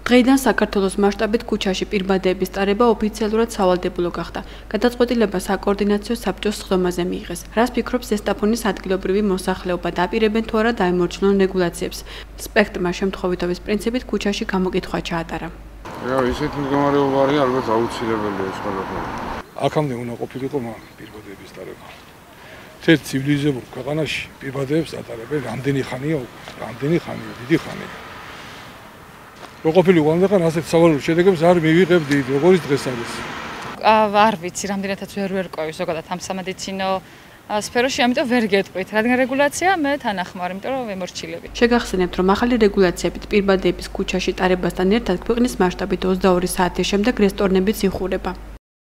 დღეიდან საქართველოს მასშტაბით ქუჩაში პირბადეების ტარება ოფიციალურად სავალდებულო გახდა. გადაწყვეტილება საკოორდინაციო საბჭოს სხდომაზე მიიღეს. რას ფიქრობს ზესტაფონის ადგილობრივი მოსახლეობა, დაპირებენ თუ არა დაემორჩილონ რეგულაციებს. სპექტრმა შემთხვევითობის პრინციპით ქუჩაში გამოკითხვა ჩაატარა. ისეთი მდგომარეობა არის ალბათ აუცილებელია ეს ყველაფერი. აქამდე უნდა ყოფილიყო პირბადეების ტარება. ერთ ცივილიზებულ ქვეყანაში პირბადეებს ატარებენ რამდენი ხანია, დიდი ხანია. რო ყოფილიყო ამდან ასეთ სავალურ შედეგებს არ მივიღებდი, როგორიც დღეს არის. არ ვიცი, რამდენადაც ვერ ვერკვევი ზოგადად ამ სამედიცინო სფეროში, ამიტომ ვერ გეტყვით, რადგან რეგულაცია მე თანახმარ, იმიტომ რომ ვემორჩილები. შეგახსენებთ, რომ ახალი რეგულაციებით პირბადეების ქუჩაში ტარებასთან ერთად ქვეყნის მასშტაბით 22 საათის შემდეგ რესტორნებიც იხურება.